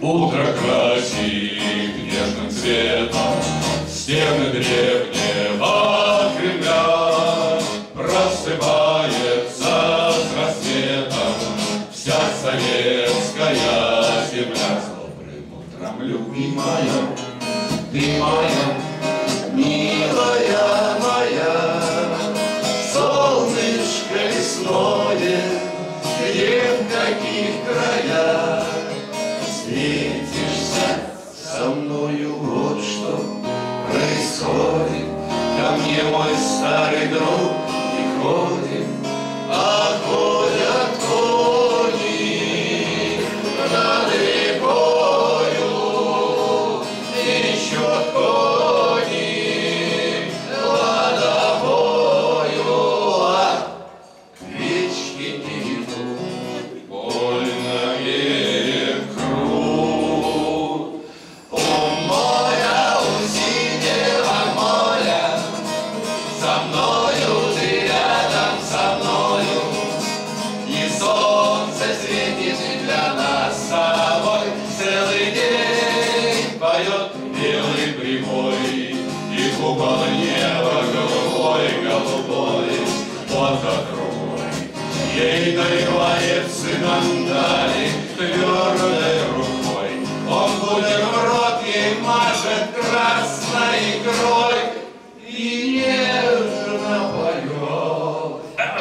Утро красит нежным цветом стены древнего Кремля. Просыпается с рассветом вся советская земля. С добрым утром, любимая, ты моя, милая моя, солнышко лесное, где в каких краях встретишься со мною, вот что происходит. Ко мне мой старый друг не ходит, а ходят кони над рекою, ищут кони водопою, а к речке не идут, больно берег круг. У моря, у синего моря, со мною ты рядом со мною, и солнце светит для нас с тобой. Целый день поет белый прибой, и купол неба голубой, вот от другой ей доливает сыном дали твердой рукой. Он бутерброд ей мажет красной икрой и нежно поет.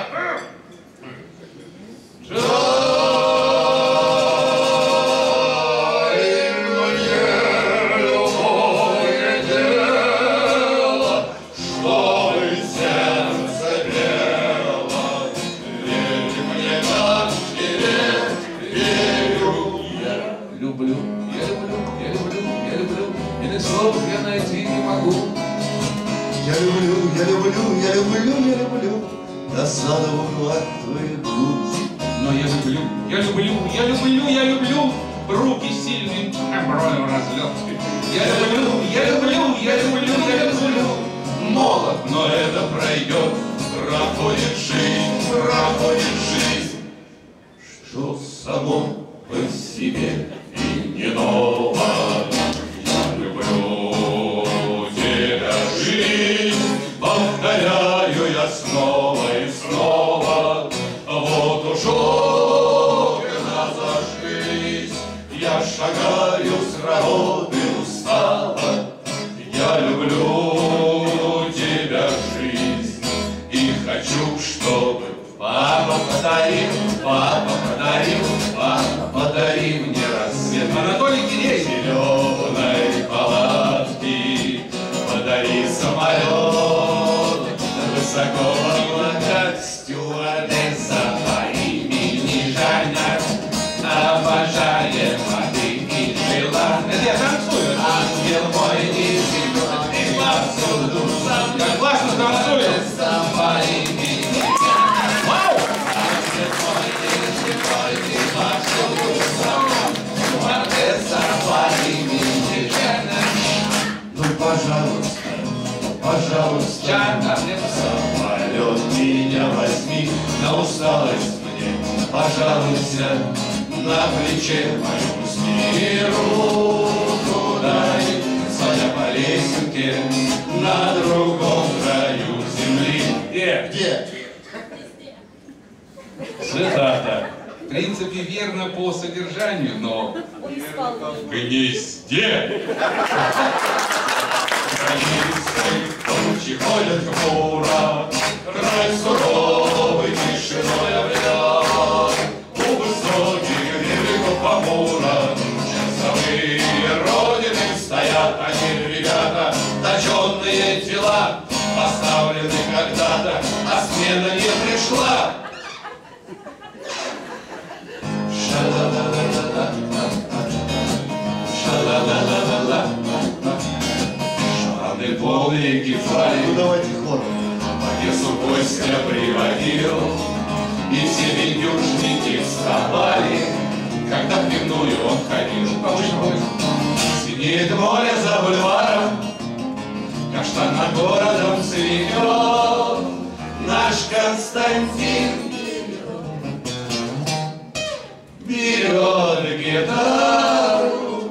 Дай мне любое дело, чтобы сердце пело. Верь мне, как тебе верю. Я люблю, я люблю, я люблю, я люблю, иных слов я найти не могу. Я люблю, я люблю, я люблю, я люблю досаду от твоих губ. Но я люблю, я люблю, я люблю, я люблю руки сильным броню разлет. Я люблю, я люблю, я люблю, я люблю молод, но это пройдет. Проходит жизнь, что само по себе и не ново. Я люблю тебя, жизнь, повторяю я снова и снова. Вот уж окна зажглись, я шагаю с работы устало. Я люблю тебя, жизнь, и хочу, чтобы папа подарил мне рассвет. Анатолий Кирей, зеленой палатки, подари самолет, высоко облака, стюардесса по имени Жанна, обожаем, а ты и жила. Это я танцую. Ангел мой нижний, ты повсюду сам. Как классно танцую. По имени Жанна. Вау! Ангел мой нижний, ты повсюду сам. Стюардесса по имени Жанна. Ну, пожалуйста, пожалуйста, Жанна, самолет меня возьми, на усталость мне пожалуйся, на плече моем сними руку дай, садя по лесенке на другом краю земли. где? Цитата. В принципе, верно по содержанию, но в гнезде. Границей тучи ходят хмуро, край суровый тишиной обряд. У высоких берегов Амура часовые родины стоят, они, ребята, точенные тела, поставлены когда-то, а смена не пришла. Шаны полные Ну, кефали, давайте хор. по лесу Костя приводил, и все виндюшники вставали, когда в пивную он ходил. Синеет море за бульваром, каштан над городом цветет, наш Константин берет гитару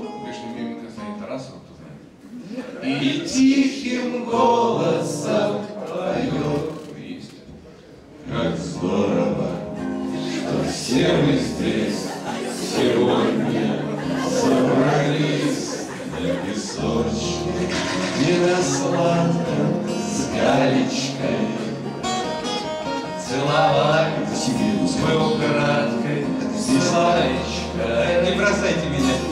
Все мы здесь сегодня собрались на песочке Ярославка с Галечкой. Целовались мы украдкой, Славочка. Не бросайте меня.